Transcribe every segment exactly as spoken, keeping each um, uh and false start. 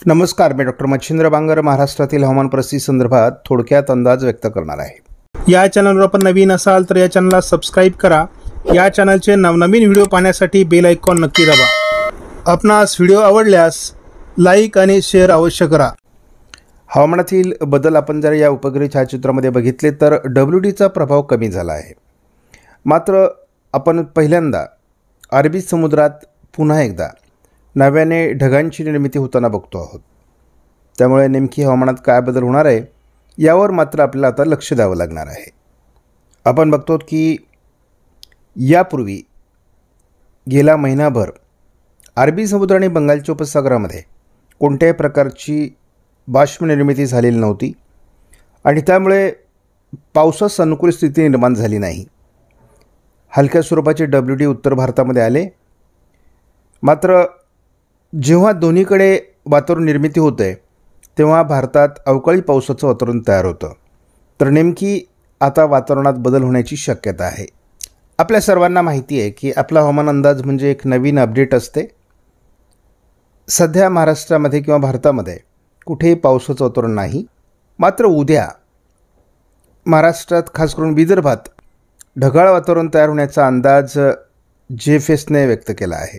नमस्कार, मी डॉक्टर मच्छिंद्र बांगर महाराष्ट्रातील हवामान परिस्थिती संदर्भात थोडक्यात अंदाज व्यक्त करणार आहे। या चॅनलवर आपण नवीन असाल तर या चॅनलला सबस्क्राइब करा। या चॅनलचे नवनवीन व्हिडिओ पाहण्यासाठी बेल आयकॉन नक्की दाबा। आपणास व्हिडिओ आवडल्यास लाईक आणि शेअर अवश्य करा। हवामानातील बदल आपण जर या उपग्रह छायाचित्रामध्ये बघितले तर डब्ल्यू डीचा प्रभाव कमी झाला आहे। मात्र आपण पहिल्यांदा अरबी समुद्रात पुन्हा एकदा नव्याने ढगांची निर्मिती होताना बघतो आहोत। त्यामुळे नेमकी हवामानात काय बदल होणार आहे यावर मात्र आपल्याला आता लक्ष द्यावं लागणार आहे। आपण बघतो की यापूर्वी गेला महिनाभर अरबी समुद्र आणि बंगालच्या उपसागरामध्ये कोणत्याही प्रकारची बाष्प निर्मिती झालेली नव्हती आणि त्यामुळे पावसास अनुकूल स्थिती निर्माण झाली नाही। हलक्या स्वरूपाचे डब्ल्यू डी उत्तर भारतामध्ये आले। मात्र जेव्हा दोन्हीकडे वातावरण निर्मिती होते तेव्हा भारतात अवकाळी पावसाचं वातावरण तयार होतं। तर नेमकी आता वातावरणात बदल होण्याची शक्यता आहे। आपल्या सर्वांना माहिती आहे की आपला हवामान अंदाज म्हणजे एक नवीन अपडेट असते। सध्या महाराष्ट्रामध्ये किंवा भारतामध्ये कुठेही पावसाचं वातावरण नाही। मात्र उद्या महाराष्ट्रात खास करून विदर्भात ढगाळ वातावरण तयार होण्याचा अंदाज जे एफ एसने व्यक्त केला आहे।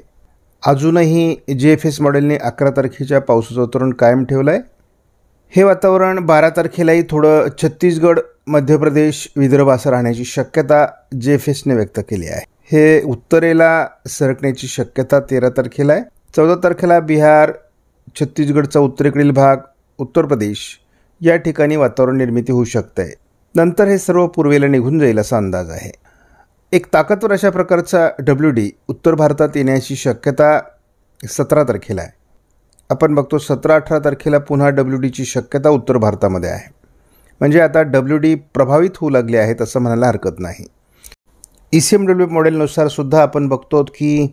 अजूनही जे एफ एस मॉडेलने अकरा तारखेच्या पावसाचं वातावरण कायम ठेवलं आहे। हे वातावरण बारा तारखेलाही थोडं छत्तीसगड, मध्य प्रदेश, विदर्भ असं राहण्याची शक्यता जे एफ एसने व्यक्त केली आहे। हे उत्तरेला सरकण्याची शक्यता तेरा तारखेला आहे। चौदा तारखेला बिहार, छत्तीसगडचा उत्तरेकडील भाग, उत्तर प्रदेश या ठिकाणी वातावरण निर्मिती होऊ शकते। नंतर हे सर्व पूर्वेला निघून जाईल असा अंदाज आहे। एक ताकदवर अशा प्रकारचा डब्ल्यू डी उत्तर भारतात येण्याची शक्यता सतरा तारखेला आहे। आपण बघतो सतरा अठरा तारखेला पुन्हा डब्ल्यू डीची शक्यता उत्तर भारतामध्ये आहे। म्हणजे आता डब्ल्यू डी प्रभावित होऊ लागले आहेत असं म्हणायला हरकत नाही। ई सी एम डब्ल्यू मॉडेलनुसार सुद्धा आपण बघतो की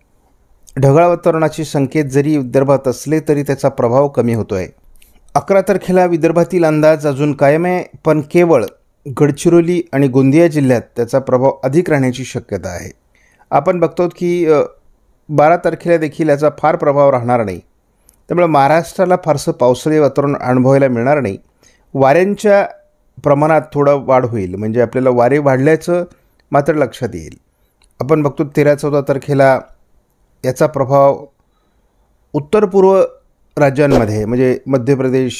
ढगाळ वातावरणाचे संकेत जरी विदर्भात असले तरी त्याचा प्रभाव कमी होतो आहे। अकरा तारखेला विदर्भातील अंदाज अजून कायम आहे, पण केवळ गडचिरोली आणि गोंदिया जिल्ह्यात त्याचा प्रभाव अधिक राहण्याची शक्यता आहे। आपण बघतो की बारा तारखेला देखील याचा फार प्रभाव राहणार नाही। त्यामुळे महाराष्ट्राला फारसं पावसाळी वातावरण अनुभवायला मिळणार नाही। वाऱ्यांच्या प्रमाणात थोडं वाढ होईल, म्हणजे आपल्याला वारे वाढल्याचं मात्र लक्षात येईल। आपण बघतो तेरा चौदा तारखेला याचा प्रभाव उत्तर पूर्व राज्यांमध्ये म्हणजे मध्य प्रदेश,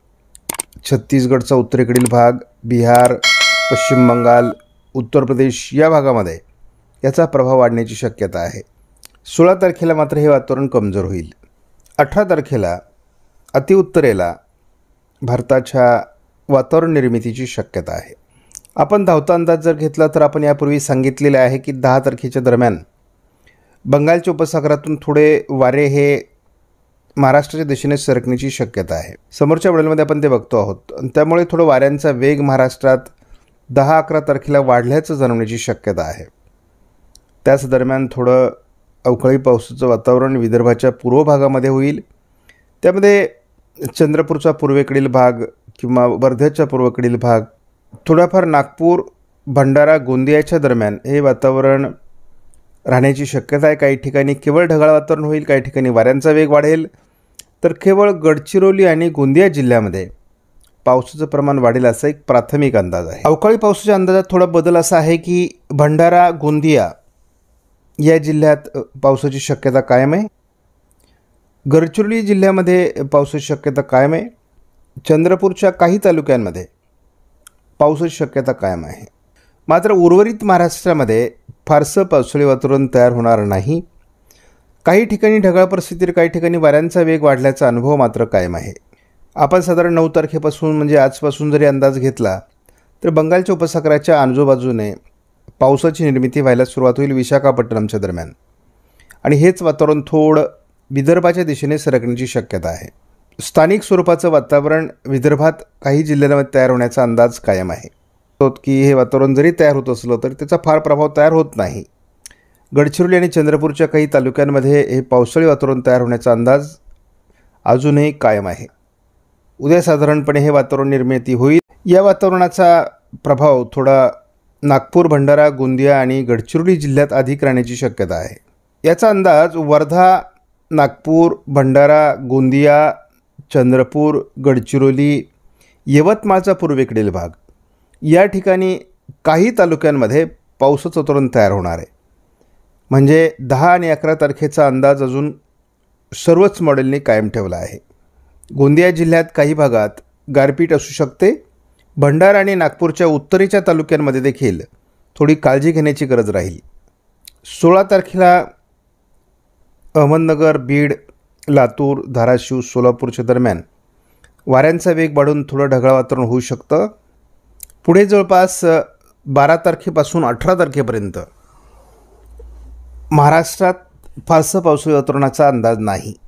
छत्तीसगडचा उत्तरेकडील भाग, बिहार, पश्चिम बंगाल, उत्तर प्रदेश या भागामध्ये याचा प्रभाव वाढण्याची शक्यता आहे। सोळा तारखेला मात्र हे वातावरण कमजोर होईल। अठरा तारखेला अतिउत्तरेला भारताच्या वातावरण निर्मितीची शक्यता आहे। आपण धावता अंदाज जर घेतला तर आपण यापूर्वी सांगितलेले आहे की दहा तारखेच्या दरम्यान बंगालच्या उपसागरातून थोडे वारे हे महाराष्ट्राच्या दिशेने सरकण्याची शक्यता आहे। समोरच्या मॉडेलमध्ये आपण ते बघतो आहोत। त्यामुळे थोडं वाऱ्यांचा वेग महाराष्ट्रात दहा अकरा तारखेला वाढल्याचं जाणवण्याची शक्यता आहे। त्याच दरम्यान थोडं अवकाळी पावसाचं वातावरण विदर्भाच्या पूर्व भागामध्ये होईल। त्यामध्ये चंद्रपूरचा पूर्वेकडील भाग किंवा वर्ध्याच्या पूर्वेकडील भाग, थोडाफार नागपूर, भंडारा, गोंदियाच्या दरम्यान हे वातावरण राहण्याची शक्यता आहे। काही ठिकाणी केवळ ढगाळ वातावरण होईल, काही ठिकाणी वाऱ्यांचा वेग वाढेल, तर केवळ गडचिरोली आणि गोंदिया जिल्ह्यामध्ये पावसाचं प्रमाण वाढेल असा एक प्राथमिक अंदाज आहे। अवकाळी पावसाच्या अंदाजात थोडा बदल असा आहे की भंडारा, गोंदिया या जिल्ह्यात पावसाची शक्यता कायम आहे। गडचिरोली जिल्ह्यामध्ये पावसाची शक्यता कायम आहे। चंद्रपूरच्या काही तालुक्यांमध्ये पावसाची शक्यता कायम आहे। मात्र उर्वरित महाराष्ट्रामध्ये फारसं पावसाळी वातावरण तयार होणार नाही। काही ठिकाणी ढगाळ परिस्थिती, काही ठिकाणी वाऱ्यांचा वेग वाढल्याचा अनुभव मात्र कायम आहे। आपण साधारण नऊ तारखेपासून म्हणजे आजपासून जरी अंदाज घेतला तर बंगालच्या उपसागराच्या आजूबाजूने पावसाची निर्मिती व्हायला सुरुवात होईल विशाखापट्टणमच्या दरम्यान, आणि हेच वातावरण थोडं विदर्भाच्या दिशेने सरकण्याची शक्यता आहे। स्थानिक स्वरूपाचं वातावरण विदर्भात काही जिल्ह्यांमध्ये तयार होण्याचा अंदाज कायम आहे की हे वातावरण जरी तयार होत असलं तरी त्याचा फार प्रभाव तयार होत नाही। गडचिरोली आणि चंद्रपूरच्या काही तालुक्यांमध्ये हे पावसाळी वातावरण तयार होण्याचा अंदाज अजूनही कायम आहे। उद्या साधारणपणे हे वातावरण निर्मिती होईल। या वातावरणाचा प्रभाव थोडा नागपूर, भंडारा, गोंदिया आणि गडचिरोली जिल्ह्यात अधिक राहण्याची शक्यता आहे। याचा अंदाज वर्धा, नागपूर, भंडारा, गोंदिया चंद्रपूर, गडचिरोली, यवतमाळचा पूर्वेकडील भाग या ठिकाणी काही तालुक्यांमध्ये पावसाचं वातावरण तयार होणार आहे. म्हणजे दहा आणि अकरा तारखेचा अंदाज अजून सर्वच मॉडेलने कायम ठेवला आहे. गोंदिया जिल्ह्यात काही भागात गारपीट असू शकते. भंडारा आणि नागपूरच्या उत्तरेच्या तालुक्यांमध्ये देखील थोडी काळजी घेण्याची गरज राहील. सोळा तारखेला अहमदनगर, बीड, लातूर, धाराशिव, सोलापूरच्या दरम्यान वाऱ्यांचा वेग वाढून थोडं ढगाळ वातावरण होऊ शकतं. पुढे जवळपास बारा तारखेपासून अठरा तारखेपर्यंत महाराष्ट्रात फारसं पावसाळी वातावरणाचा अंदाज नाही.